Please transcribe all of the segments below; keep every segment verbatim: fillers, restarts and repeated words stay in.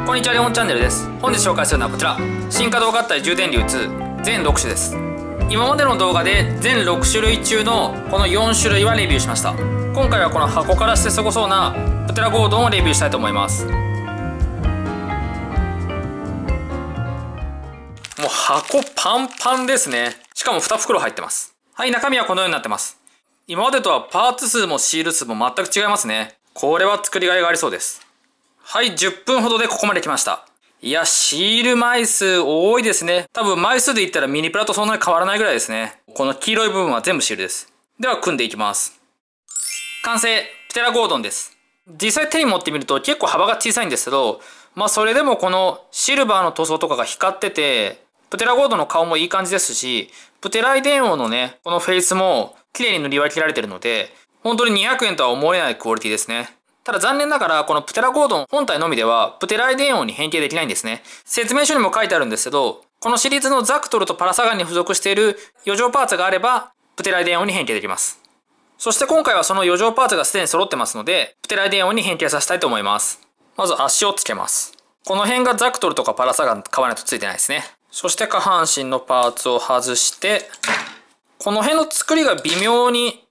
こんにちは、レモンチャンネルです。本日紹介するのはこちら、進化動合体充電流ツー全ろく種です。今までの動画で全ろく種類中のこのよん種類はレビューしました。今回はこの箱からしてすごそうなプテラゴードンをレビューしたいと思います。もう箱パンパンですね。しかもに袋入ってます。はい、中身はこのようになってます。今までとはパーツ数もシール数も全く違いますね。これは作りがいがありそうです。はい、じゅっぷんほどでここまで来ました。いや、シール枚数多いですね。多分枚数で言ったらミニプラとそんなに変わらないぐらいですね。この黄色い部分は全部シールです。では組んでいきます。完成、プテラゴードンです。実際手に持ってみると結構幅が小さいんですけど、まあそれでもこのシルバーの塗装とかが光ってて、プテラゴードンの顔もいい感じですし、プテライ電王のね、このフェイスも綺麗に塗り分けられてるので、本当ににひゃくえんとは思えないクオリティですね。ただ残念ながらこのプテラゴードン本体のみではプテライ電王に変形できないんですね。説明書にも書いてあるんですけど、このシリーズのザクトルとパラサガンに付属している余剰パーツがあればプテライ電王に変形できます。そして今回はその余剰パーツがすでに揃ってますので、プテライ電王に変形させたいと思います。まず足をつけます。この辺がザクトルとかパラサガン買わないとついてないですね。そして下半身のパーツを外して、この辺の作りが微妙に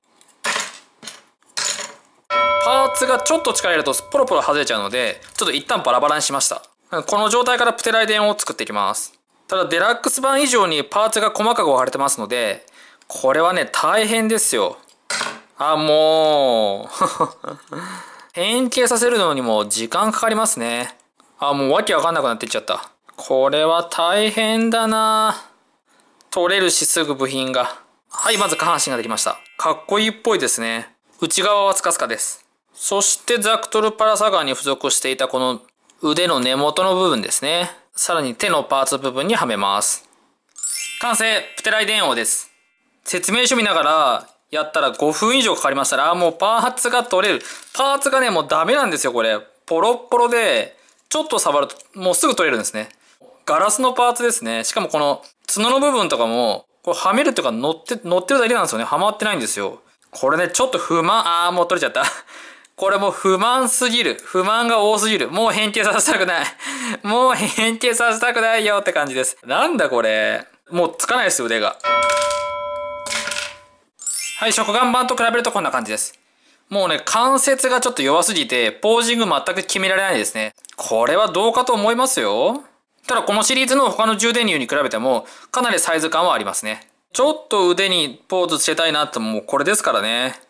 パーツがちょっと力入れるとポロポロ外れちゃうので、ちょっと一旦バラバラにしました。この状態からプテライ電王を作っていきます。ただデラックス版以上にパーツが細かく分かれてますので、これはね、大変ですよ。あ、もう。変形させるのにも時間かかりますね。あ、もうわけわかんなくなっていっちゃった。これは大変だな。取れるしすぐ部品が。はい、まず下半身ができました。かっこいいっぽいですね。内側はスカスカです。そしてザクトルパラサガンに付属していたこの腕の根元の部分ですね。さらに手のパーツ部分にはめます。完成、プテライ電王です。説明書見ながらやったらごふん以上かかりましたら、もうパーツが取れる。パーツがね、もうダメなんですよ、これ。ポロッポロで、ちょっと触るともうすぐ取れるんですね。ガラスのパーツですね。しかもこの角の部分とかも、これはめるというか乗って、乗ってるだけなんですよね。はまってないんですよ。これね、ちょっと不満、あーもう取れちゃった。これもう不満すぎる。不満が多すぎる。もう変形させたくない。もう変形させたくないよって感じです。なんだこれ。もうつかないですよ、腕が。はい、食玩版と比べるとこんな感じです。もうね、関節がちょっと弱すぎて、ポージング全く決められないですね。これはどうかと思いますよ。ただこのシリーズの他の充電流に比べても、かなりサイズ感はありますね。ちょっと腕にポーズつけたいなってもうこれですからね。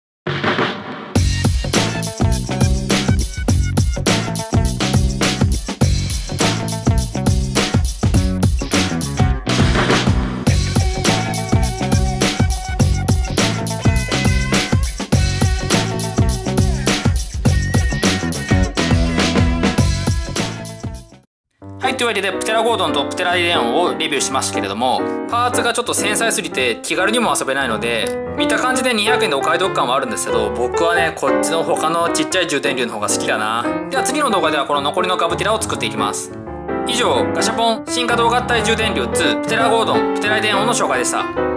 はい、というわけでプテラゴードンとプテライ電王をレビューしましたけれども、パーツがちょっと繊細すぎて気軽にも遊べないので、見た感じでにひゃくえんでお買い得感はあるんですけど、僕はね、こっちの他のちっちゃい充電流の方が好きだな。では次の動画ではこの残りのガブティラを作っていきます。以上、ガシャポン進化動合体充電流ツープテラゴードンプテライ電王の紹介でした。